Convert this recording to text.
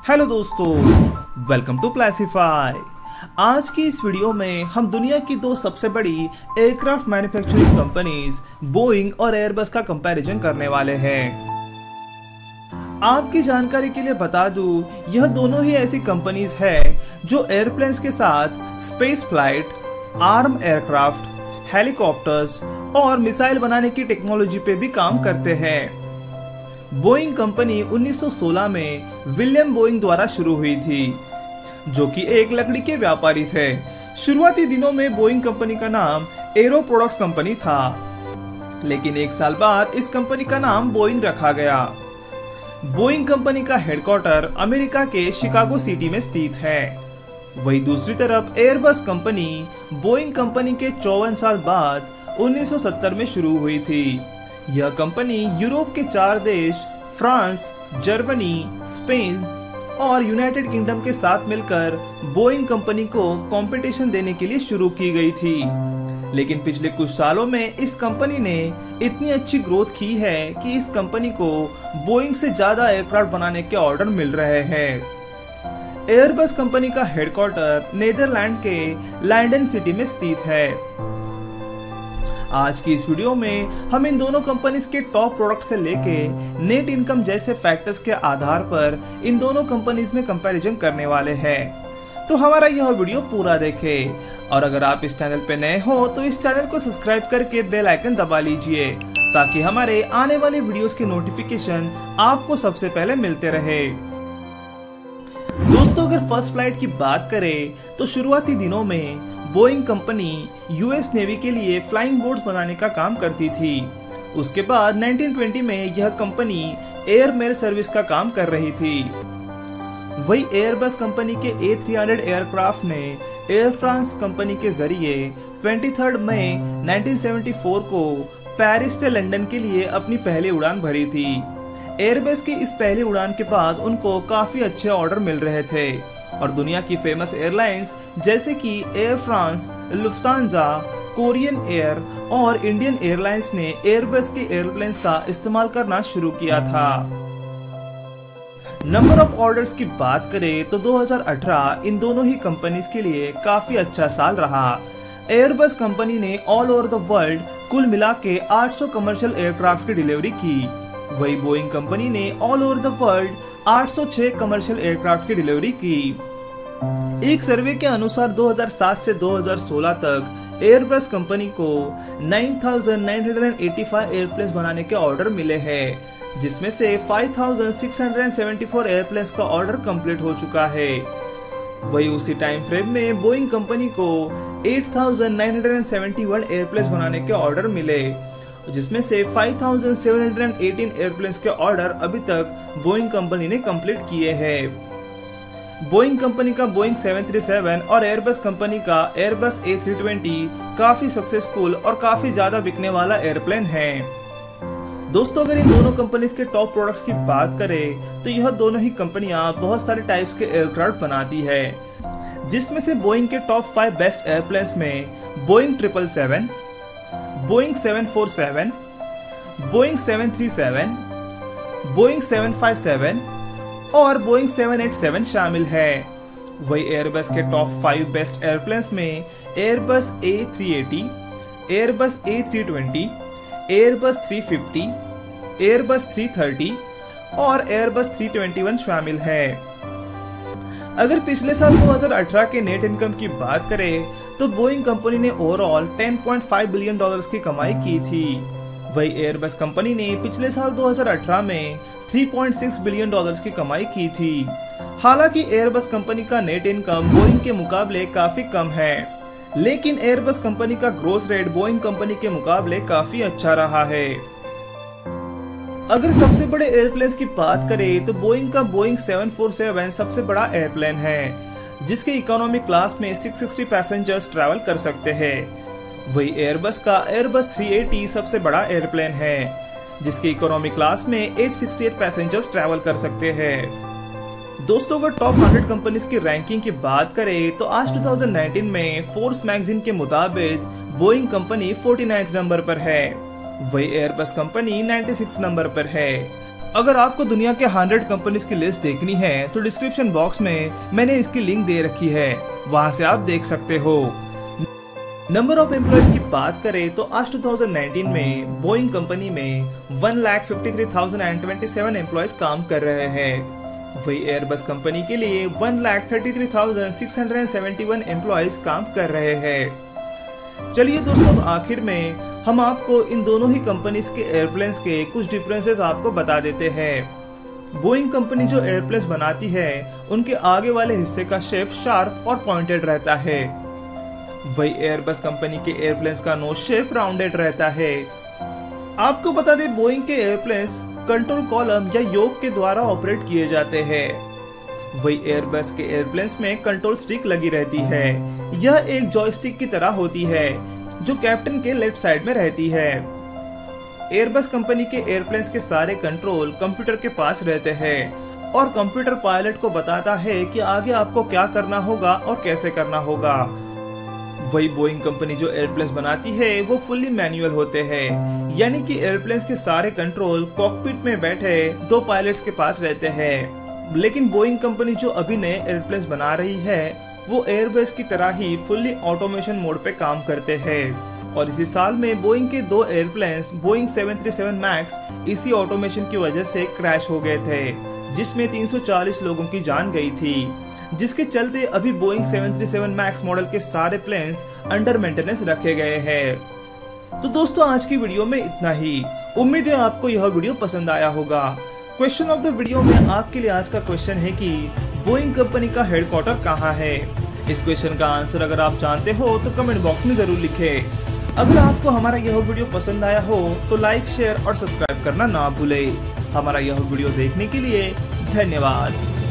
Hello दोस्तों, welcome to प्लेसिफाई। आज की इस वीडियो में हम दुनिया की दो सबसे बड़ी एयरक्राफ्ट मैन्युफैक्चरिंग कंपनीज बोइंग और एयरबस का कंपैरिजन करने वाले हैं। आपकी जानकारी के लिए बता दूं, यह दोनों ही ऐसी कंपनीज है जो एयरप्लेन्स के साथ space flight, arm aircraft, helicopters और मिसाइल बनाने की टेक्नोलॉजी पे भी काम करते हैं। बोइंग कंपनी 1916 में विलियम बोइंग द्वारा शुरू हुई थी, जो कि एक लकड़ी के व्यापारी थे। शुरुआती दिनों में बोइंग कंपनी का नाम एरो प्रोडक्ट्स कंपनी था, लेकिन एक साल बाद इस कंपनी का नाम बोइंग रखा गया। बोइंग कंपनी का हेडक्वार्टर अमेरिका के शिकागो सिटी में स्थित है। वहीं दूसरी तरफ एयरबस कंपनी बोइंग कंपनी के 54 साल बाद 1970 में शुरू हुई थी। यह कंपनी यूरोप के 4 देश फ्रांस, जर्मनी, स्पेन और यूनाइटेड किंगडम के साथ मिलकर बोइंग कंपनी को कंपटीशन देने के लिए शुरू की गई थी। लेकिन पिछले कुछ सालों में इस कंपनी ने इतनी अच्छी ग्रोथ की है कि इस कंपनी को बोइंग से ज्यादा एयरक्राफ्ट बनाने के ऑर्डर मिल रहे हैं। एयरबस कंपनी का हेडक्वार्टर नीदरलैंड के लंदन सिटी में स्थित है। आज की इस वीडियो में हम इन दोनों कंपनीज के टॉप प्रोडक्ट से लेके नेट इनकम जैसे फैक्टर्स के आधार पर इन दोनों कंपनीज में कंपैरिजन करने वाले हैं। तो हमारा यह वीडियो पूरा देखें, और अगर आप इस चैनल पे नए हो तो इस चैनल को सब्सक्राइब करके बेल आइकन दबा लीजिए, ताकि हमारे आने वाले वीडियोस के नोटिफिकेशन आपको सबसे पहले मिलते रहे। दोस्तों, अगर फर्स्ट फ्लाइट की बात करें तो शुरुआती दिनों में बोइंग कंपनी यूएस नेवी के लिए फ्लाइंग बोट्स बनाने का काम करती थी। उसके बाद 1920 में यह कंपनी एयर मेल सर्विस का काम कर रही थी। वही एयरबस कंपनी के A300 एयरक्राफ्ट ने एयर फ्रांस कंपनी के जरिए 23 मई 1974 को पेरिस से लंदन के लिए अपनी पहली उड़ान भरी थी। एयरबस की इस पहली उड़ान के बाद उनको काफी अच्छे ऑर्डर मिल रहे थे, और दुनिया की फेमस एयरलाइंस जैसे कि Air France, Lufthansa, Korean Air और इंडियन एयरलाइंस ने एयरबस के एयरप्लेन्स का इस्तेमाल करना शुरू किया था। नंबर ऑफ ऑर्डर्स की बात करें तो 2018 इन दोनों ही कंपनीज के लिए काफी अच्छा साल रहा। एयरबस कंपनी ने ऑल ओवर द वर्ल्ड कुल मिला के 800 कमर्शियल एयरक्राफ्ट की डिलीवरी की। वही बोइंग कंपनी ने all over the world 806 commercial aircraft की डिलीवरी की। एक सर्वे के अनुसार 2007 से 2016 तक एयरबस कंपनी को 9,985 एयरप्लेन्स बनाने के ऑर्डर मिले हैं, जिसमें से 5,674 एयरप्लेन्स का ऑर्डर कंप्लीट हो चुका है। वही उसी टाइम फ्रेम में बोइंग कंपनी को 8,971 एयरप्लेन्स बनाने के ऑर्डर मिले, जिसमें से 5,718 एयरप्लेन्स के ऑर्डर अभी तक बोइंग कंपनी ने कंप्लीट किए हैं। बोइंग कंपनी का बोइंग 737 और एयरबस कंपनी का एयरबस A320 काफी सक्सेसफुल और काफी ज्यादा बिकने वाला एयरप्लेन है। दोस्तों, अगर इन दोनों कंपनीज के टॉप प्रोडक्ट्स की बात करें तो यह दोनों ही कंपनियां बहुत सारे टाइप्स के एयरक्राफ्ट बनाती है, जिसमें से बोइंग के टॉप 5 बेस्ट एयरप्लेन्स में बोइंग 777, बोइंग 747, बोइंग 737, बोइंग 757 और बोइंग 787 शामिल है। वही एयरबस के टॉप 5 बेस्ट एयरप्लेन्स में Airbus A380, Airbus A320, Airbus 350, Airbus 330 और एयरबस 321 शामिल है। अगर पिछले साल 2018 के नेट इनकम की बात करें तो बोइंग कंपनी ने ओवरऑल $10.5 बिलियन की कमाई की थी। वही एयरबस कंपनी ने पिछले साल 2018 में $3.6 बिलियन की कमाई की थी। हालांकि एयरबस कंपनी का नेट इनकम बोइंग के मुकाबले काफी कम है, लेकिन एयरबस कंपनी का ग्रोथ रेट बोइंग कंपनी के मुकाबले काफी अच्छा रहा है। अगर सबसे बड़े एयरप्लेन्स की बात करें तो बोइंग का बोइंग 747 सबसे बड़ा एयरप्लेन है, जिसके इकोनॉमी क्लास में 660 पैसेंजर्स ट्रैवल कर सकते हैं। वही एयरबस का एयरबस 380 सबसे बड़ा एयरप्लेन है, जिसके इकोनॉमी क्लास में 868 पैसेंजर्स ट्रैवल कर सकते हैं। दोस्तों, अगर टॉप 100 कंपनीज की रैंकिंग की बात करें तो आज 2019 में फोर्ब्स मैगजीन के मुताबिक बोइंग कंपनी 49 नंबर पर है। वही एयरबस कंपनी 96 नंबर पर है। अगर आपको दुनिया के 100 कंपनीज की लिस्ट देखनी है तो डिस्क्रिप्शन बॉक्स में मैंने इसकी लिंक दे रखी है, वहां से आप देख सकते हो। नंबर ऑफ एम्प्लॉयज की बात करें तो आज 2019 में बोइंग कंपनी में 1,53,027 एम्प्लॉयज काम कर रहे हैं। वही एयरबस कंपनी के लिए 1,33,671 एम्प्लॉयज काम कर रहे हैं। चलिए दोस्तों, आखिर में हम आपको इन दोनों ही कंपनीज के एयरप्लेन्स के कुछ डिफरेंसेस आपको बता देते हैं। बोइंग कंपनी जो एयरप्लेन्स बनाती है उनके आगे वाले हिस्से का शेप शार्प और पॉइंटेड रहता है। वही एयरबस कंपनी के एयरप्लेन्स का नोज शेप राउंडेड रहता है। आपको बता दें, बोइंग के एयरप्लेन्स कंट्रोल कॉलम या योक के द्वारा ऑपरेट किए जाते हैं। वही एयरबस के एयरप्लेन्स में कंट्रोल स्टिक लगी रहती है। यह एक जॉयस्टिक की तरह होती है जो कैप्टन के लेफ्ट साइड में रहती है। एयरबस कंपनी के एयरप्लेन्स के सारे कंट्रोल कंप्यूटर के पास रहते हैं और कंप्यूटर पायलट को बताता है कि आगे आपको क्या करना होगा और कैसे करना होगा। वही बोइंग कंपनी जो एयरप्लेन्स बनाती है वो फुल्ली मैनुअल होते हैं, यानी कि एयरप्लेन्स के सारे कंट्रोल कॉकपिट में बैठे 2 पायलट्स के पास रहते हैं। लेकिन बोइंग कंपनी जो अभी नए एयरप्लेन्स बना रही है वो एयरबस की तरह ही फुल्ली ऑटोमेशन मोड पे काम करते हैं। और इसी साल में बोइंग के 2 एयरप्लेन्स बोइंग 737 मैक्स इसी ऑटोमेशन की वजह से क्रैश हो गए थे, जिसमें 340 लोगों की जान गई थी, जिसके चलते अभी बोइंग 737 मैक्स मॉडल के सारे प्लेन्स अंडर मेंटेनेंस रखे गए हैं। तो दोस्तों, आज की वीडियो में इतना ही। उम्मीद है आपको यह वीडियो पसंद आया होगा। क्वेश्चन ऑफ द वीडियो में आपके लिए आज का क्वेश्चन है कि बोइंग कंपनी का हेडक्वार्टर कहाँ है। इस क्वेश्चन का आंसर अगर आप जानते हो तो कमेंट बॉक्स में जरूर लिखें। अगर आपको हमारा यह वीडियो पसंद आया हो तो लाइक, शेयर और सब्सक्राइब करना ना भूलें। हमारा यह वीडियो देखने के लिए धन्यवाद।